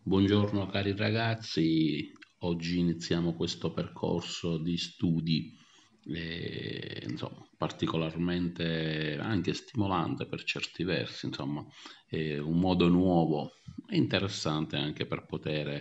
Buongiorno cari ragazzi, oggi iniziamo questo percorso di studi, insomma, particolarmente anche stimolante per certi versi, insomma, è un modo nuovo e interessante anche per poter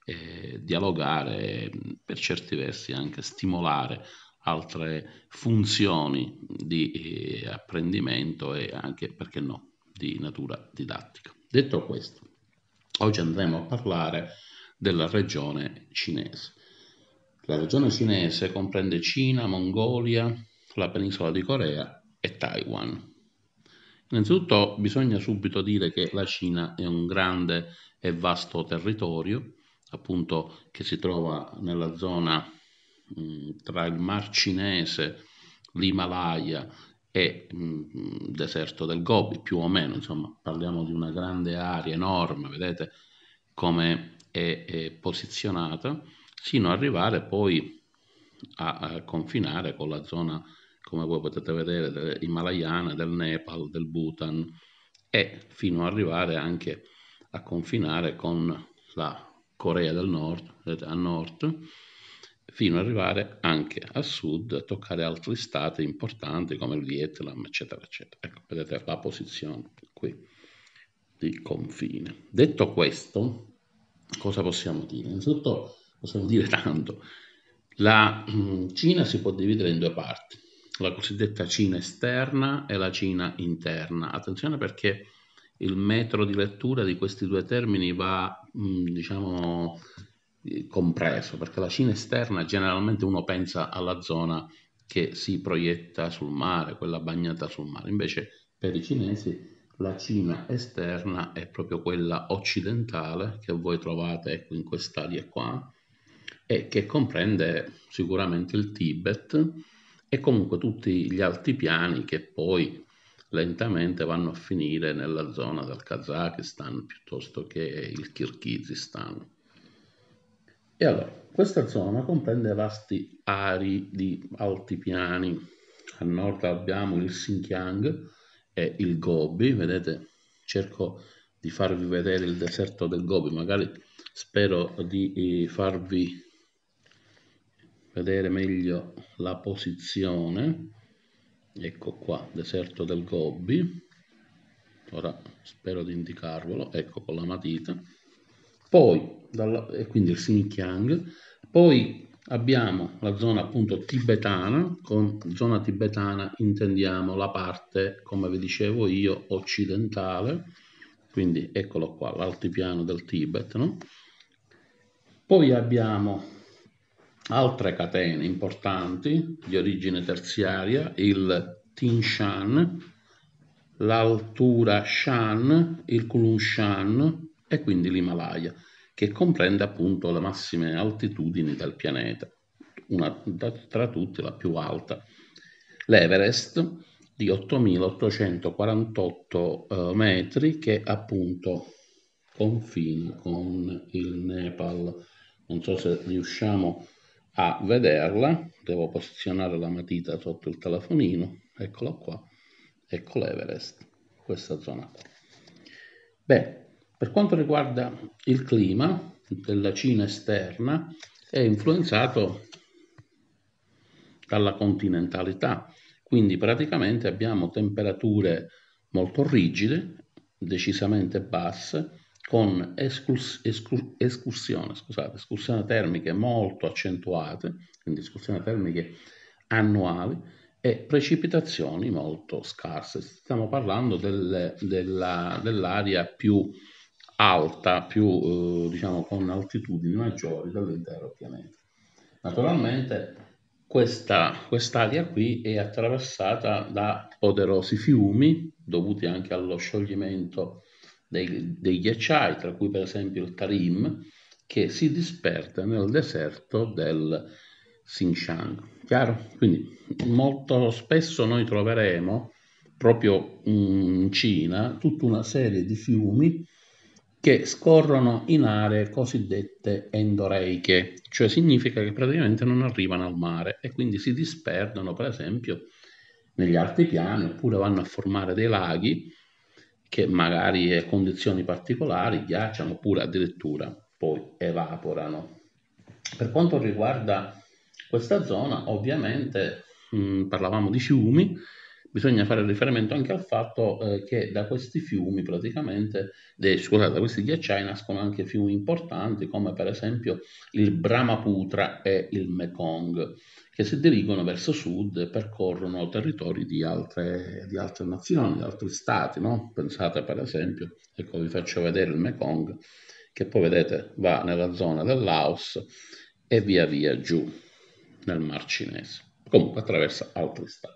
dialogare, per certi versi anche stimolare altre funzioni di apprendimento e anche, perché no, di natura didattica. Detto questo, oggi andremo a parlare della regione cinese. La regione cinese comprende Cina, Mongolia, la penisola di Corea e Taiwan. Innanzitutto bisogna subito dire che la Cina è un grande e vasto territorio, appunto che si trova nella zona tra il Mar Cinese, l'Himalaya e il deserto del Gobi, più o meno, insomma, parliamo di una grande area enorme, vedete come è posizionata, sino ad arrivare poi a confinare con la zona, come voi potete vedere, himalayana, del Nepal, del Bhutan e fino ad arrivare anche a confinare con la Corea del Nord, vedete, a nord, fino ad arrivare anche a sud, a toccare altri stati importanti come il Vietnam, eccetera, eccetera. Ecco, vedete la posizione qui di confine. Detto questo, cosa possiamo dire? Innanzitutto possiamo dire tanto. La Cina si può dividere in due parti, la cosiddetta Cina esterna e la Cina interna. Attenzione perché il metro di lettura di questi due termini va, diciamo, compreso, perché la Cina esterna generalmente uno pensa alla zona che si proietta sul mare, quella bagnata sul mare, invece per i cinesi la Cina esterna è proprio quella occidentale che voi trovate, ecco, in quest'area qua e che comprende sicuramente il Tibet e comunque tutti gli altipiani che poi lentamente vanno a finire nella zona del Kazakistan piuttosto che il Kirghizistan. E allora, questa zona comprende vasti ari di altipiani. A nord abbiamo il Xinjiang e il Gobi, vedete, cerco di farvi vedere il deserto del Gobi, magari spero di farvi vedere meglio la posizione. Ecco qua, deserto del Gobi. Ora spero di indicarvelo, ecco con la matita. Poi, e quindi il Xinjiang, poi abbiamo la zona appunto tibetana, con zona tibetana intendiamo la parte, come vi dicevo io, occidentale, quindi eccolo qua, l'altipiano del Tibet, no? Poi abbiamo altre catene importanti di origine terziaria, il Tinshan, l'altura Shan, il Kulushan e quindi l'Himalaya, che comprende appunto le massime altitudini del pianeta, una tra tutte la più alta, l'Everest di 8.848 metri che appunto confina con il Nepal. Non so se riusciamo a vederla, devo posizionare la matita sotto il telefonino, eccola qua, ecco l'Everest, questa zona qua. Beh, per quanto riguarda il clima della Cina esterna, è influenzato dalla continentalità, quindi praticamente abbiamo temperature molto rigide, decisamente basse, con escursioni termiche molto accentuate, quindi escursioni termiche annuali, e precipitazioni molto scarse. Stiamo parlando dell'area più alta, più diciamo con altitudini maggiori dell'intero pianeta. Naturalmente quest'area qui è attraversata da poderosi fiumi dovuti anche allo scioglimento dei ghiacciai, tra cui per esempio il Tarim, che si disperde nel deserto del Xinjiang. Chiaro? Quindi molto spesso noi troveremo proprio in Cina tutta una serie di fiumi che scorrono in aree cosiddette endoreiche, cioè significa che praticamente non arrivano al mare e quindi si disperdono per esempio negli altipiani oppure vanno a formare dei laghi che magari a condizioni particolari ghiacciano oppure addirittura poi evaporano. Per quanto riguarda questa zona, ovviamente parlavamo di fiumi, bisogna fare riferimento anche al fatto che da questi fiumi praticamente, scusate, da questi ghiacciai nascono anche fiumi importanti come per esempio il Brahmaputra e il Mekong, che si dirigono verso sud e percorrono territori di altre nazioni, di altri stati, no? Pensate per esempio, ecco vi faccio vedere il Mekong, che poi vedete va nella zona del Laos e via via giù nel Mar Cinese, comunque attraversa altri stati.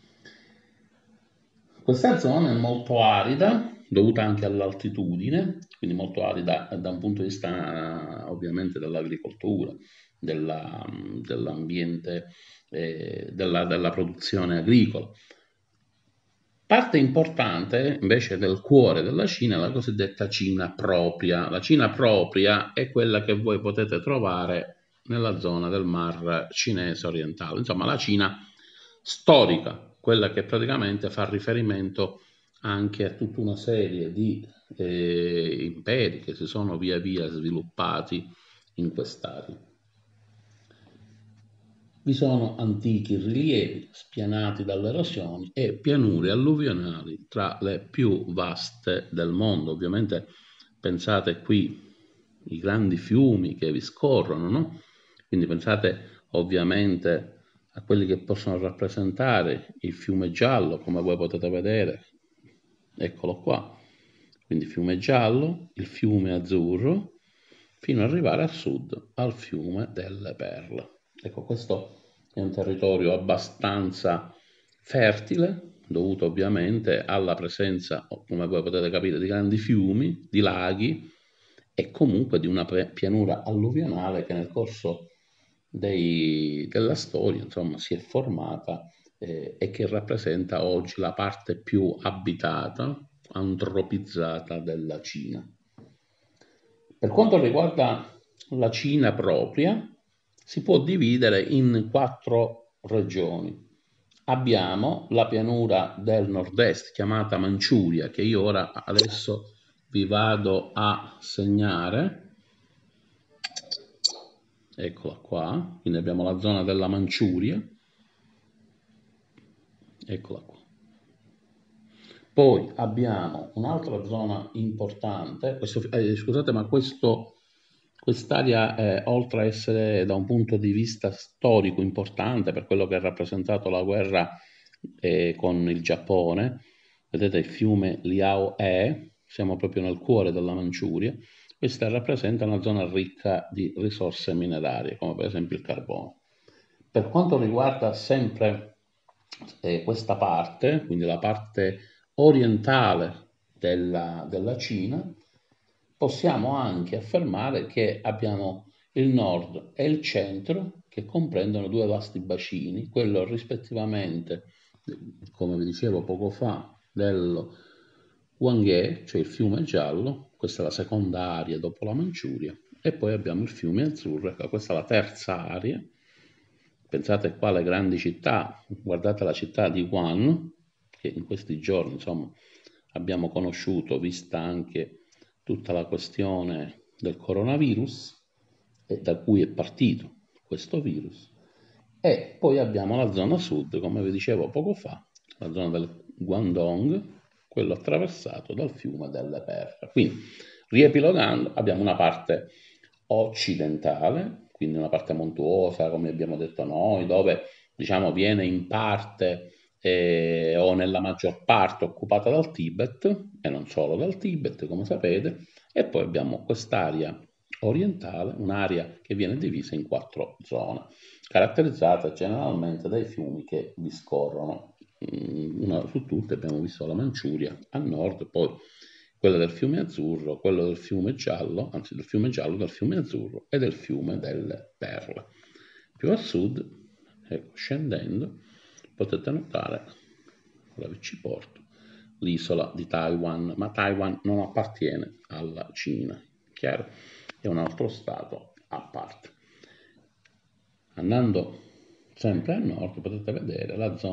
Questa zona è molto arida, dovuta anche all'altitudine, quindi molto arida da un punto di vista ovviamente dell'agricoltura, dell'ambiente, della produzione agricola. Parte importante invece del cuore della Cina è la cosiddetta Cina propria. La Cina propria è quella che voi potete trovare nella zona del Mar Cinese orientale, insomma la Cina storica, quella che praticamente fa riferimento anche a tutta una serie di imperi che si sono via via sviluppati in quest'area. Vi sono antichi rilievi spianati dalle erosioni e pianure alluvionali tra le più vaste del mondo. Ovviamente pensate qui ai grandi fiumi che vi scorrono, no? Quindi pensate ovviamente a quelli che possono rappresentare il fiume giallo, come voi potete vedere, eccolo qua. Quindi fiume giallo, il fiume azzurro, fino ad arrivare a sud al fiume delle Perle. Ecco, questo è un territorio abbastanza fertile, dovuto ovviamente alla presenza, come voi potete capire, di grandi fiumi, di laghi e comunque di una pianura alluvionale che nel corso della storia, insomma, si è formata e che rappresenta oggi la parte più abitata, antropizzata della Cina. Per quanto riguarda la Cina propria, si può dividere in 4 regioni. Abbiamo la pianura del nord-est, chiamata Manciuria, che io ora adesso vi vado a segnare. Eccola qua, quindi abbiamo la zona della Manciuria. Eccola qua. Poi abbiamo un'altra zona importante, scusate, ma quest'area, oltre a essere da un punto di vista storico importante per quello che ha rappresentato la guerra con il Giappone, vedete il fiume Liao-e, siamo proprio nel cuore della Manciuria, questa rappresenta una zona ricca di risorse minerarie, come per esempio il carbone. Per quanto riguarda sempre questa parte, quindi la parte orientale della Cina, possiamo anche affermare che abbiamo il nord e il centro che comprendono 2 vasti bacini, quello rispettivamente, come vi dicevo poco fa, dello Huanghe, cioè il fiume giallo, questa è la seconda area dopo la Manciuria, e poi abbiamo il fiume azzurro, questa è la terza area. Pensate qua alle grandi città, guardate la città di Wuhan, che in questi giorni insomma abbiamo conosciuto, vista anche tutta la questione del coronavirus e da cui è partito questo virus. E poi abbiamo la zona sud, come vi dicevo poco fa, la zona del Guangdong, quello attraversato dal fiume delle Perle. Quindi, riepilogando, abbiamo una parte occidentale, quindi una parte montuosa, come abbiamo detto noi, dove diciamo viene in parte o nella maggior parte occupata dal Tibet, e non solo dal Tibet, come sapete, e poi abbiamo quest'area orientale, un'area che viene divisa in 4 zone, caratterizzata generalmente dai fiumi che vi scorrono. Una su tutte abbiamo visto la Manciuria a nord, poi quella del fiume azzurro, quello del fiume giallo, anzi del fiume giallo, del fiume azzurro e del fiume delle Perle. Più a sud, ecco, scendendo, potete notare, ora vi ci porto, l'isola di Taiwan, ma Taiwan non appartiene alla Cina, chiaro? È un altro stato a parte. Andando sempre a nord potete vedere la zona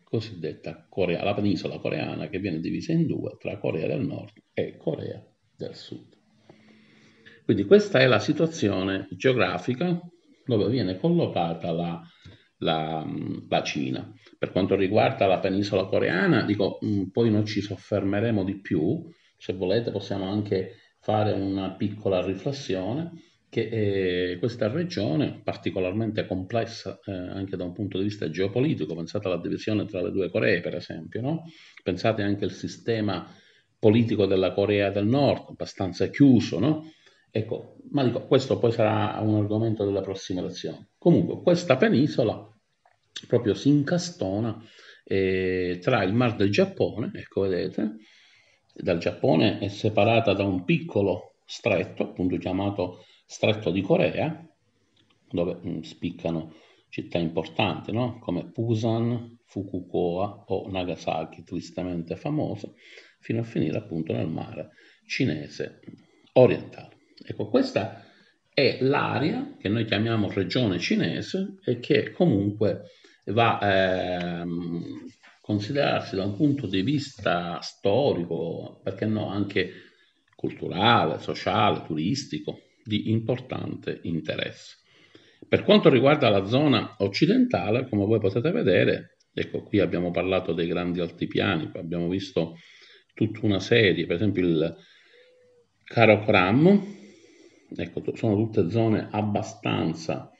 cosiddetta Corea, la penisola coreana, che viene divisa in due tra Corea del Nord e Corea del Sud. Quindi questa è la situazione geografica dove viene collocata la Cina. Per quanto riguarda la penisola coreana, dico, poi noi ci soffermeremo di più, se volete possiamo anche fare una piccola riflessione, che questa regione particolarmente complessa anche da un punto di vista geopolitico, pensate alla divisione tra le due Coree per esempio, no? Pensate anche al sistema politico della Corea del Nord, abbastanza chiuso, no? Ecco, ma dico, questo poi sarà un argomento della prossima lezione. Comunque, questa penisola proprio si incastona tra il Mar del Giappone, ecco, vedete, dal Giappone è separata da un piccolo stretto, appunto chiamato Stretto di Corea, dove spiccano città importanti, no? Come Busan, Fukuoka o Nagasaki, tristemente famose, fino a finire appunto nel mare cinese orientale. Ecco, questa è l'area che noi chiamiamo regione cinese e che comunque va a considerarsi da un punto di vista storico, perché no, anche culturale, sociale, turistico, di importante interesse. Per quanto riguarda la zona occidentale, come voi potete vedere, ecco, qui abbiamo parlato dei grandi altipiani, abbiamo visto tutta una serie, per esempio il Karakoram, ecco, sono tutte zone abbastanza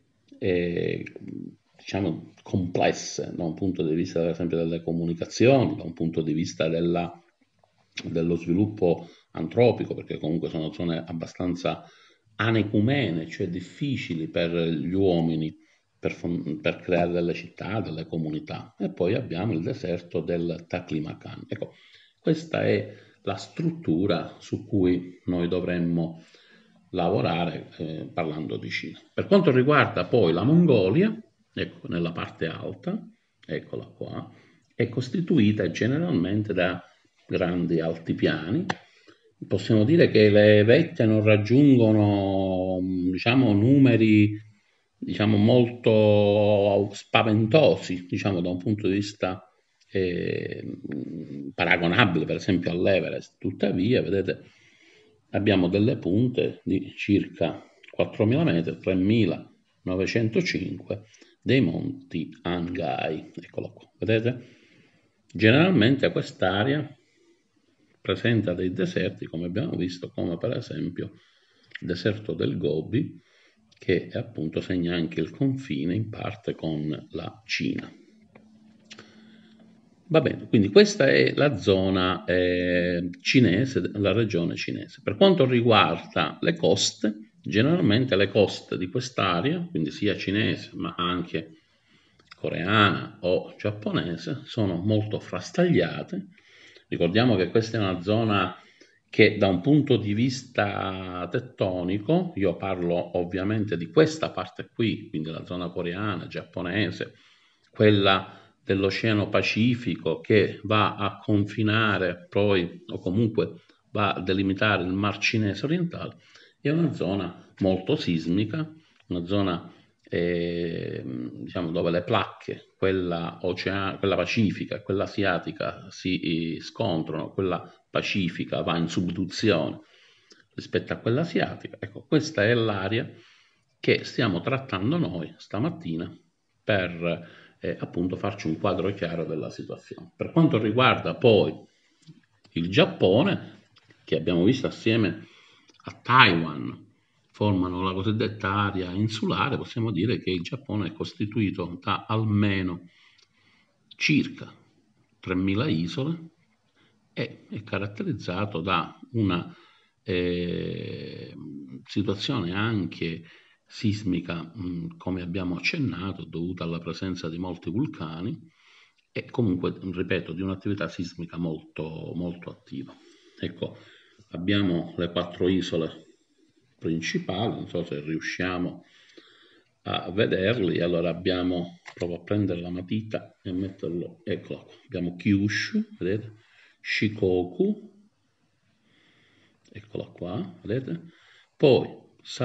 diciamo complesse da un punto di vista, per esempio, delle comunicazioni, da un punto di vista dello sviluppo antropico, perché comunque sono zone abbastanza anecumene, cioè difficili per gli uomini per creare delle città, delle comunità. E poi abbiamo il deserto del Taklamakan. Ecco, questa è la struttura su cui noi dovremmo lavorare parlando di Cina. Per quanto riguarda poi la Mongolia, ecco, nella parte alta, eccola qua, è costituita generalmente da grandi altipiani. Possiamo dire che le vette non raggiungono, diciamo, numeri, diciamo, molto spaventosi, diciamo, da un punto di vista paragonabile, per esempio, all'Everest. Tuttavia, vedete, abbiamo delle punte di circa 4.000 metri, 3.905 dei monti Angai. Eccolo qua, vedete? Generalmente quest'area presenta dei deserti, come abbiamo visto, come per esempio il deserto del Gobi, che appunto segna anche il confine in parte con la Cina. Va bene, quindi questa è la zona cinese, la regione cinese. Per quanto riguarda le coste, generalmente le coste di quest'area, quindi sia cinese ma anche coreana o giapponese, sono molto frastagliate. Ricordiamo che questa è una zona che da un punto di vista tettonico, io parlo ovviamente di questa parte qui, quindi la zona coreana, giapponese, quella dell'Oceano Pacifico che va a confinare poi, o comunque va a delimitare il Mar Cinese orientale, è una zona molto sismica, una zona diciamo, dove le placche, quella pacifica e quella asiatica si scontrano, quella pacifica va in subduzione rispetto a quella asiatica. Ecco, questa è l'area che stiamo trattando noi stamattina per appunto farci un quadro chiaro della situazione. Per quanto riguarda poi il Giappone, che abbiamo visto assieme a Taiwan, formano la cosiddetta area insulare, possiamo dire che il Giappone è costituito da almeno circa 3.000 isole e è caratterizzato da una situazione anche sismica, come abbiamo accennato, dovuta alla presenza di molti vulcani e comunque, ripeto, di un'attività sismica molto, molto attiva. Ecco, abbiamo le 4 isole principali, non so se riusciamo a vederli. Allora provo a prendere la matita e metterlo, eccolo qua. Abbiamo Kyushu, vedete? Shikoku, eccola qua, vedete? Poi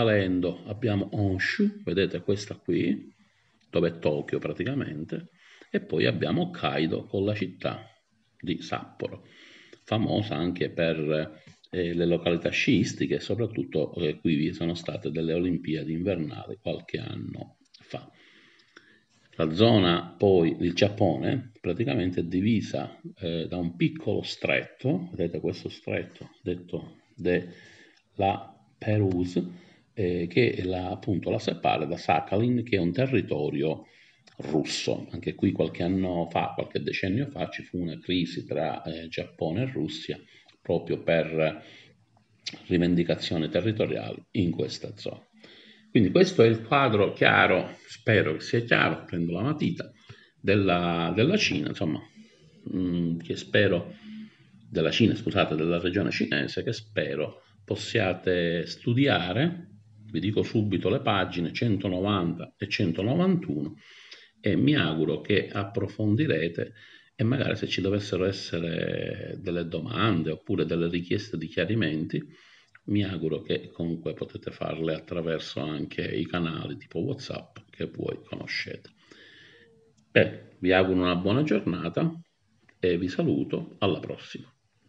salendo abbiamo Honshu, vedete questa qui, dove è Tokyo praticamente, E poi abbiamo Hokkaido con la città di Sapporo, famosa anche per le località sciistiche, soprattutto qui vi sono state delle Olimpiadi invernali qualche anno fa. La zona poi, il Giappone, praticamente è divisa da un piccolo stretto, vedete questo stretto detto la Pérouse, che appunto la separa da Sakhalin, che è un territorio russo. Anche qui qualche anno fa, qualche decennio fa, ci fu una crisi tra Giappone e Russia proprio per rivendicazioni territoriali in questa zona. Quindi questo è il quadro chiaro, spero che sia chiaro, prendo la matita, della Cina, insomma, che spero, della Cina, scusate, della regione cinese, che spero possiate studiare. Vi dico subito le pagine 190 e 191 e mi auguro che approfondirete e magari se ci dovessero essere delle domande oppure delle richieste di chiarimenti, mi auguro che comunque potete farle attraverso anche i canali tipo WhatsApp che voi conoscete. Vi auguro una buona giornata e vi saluto, alla prossima.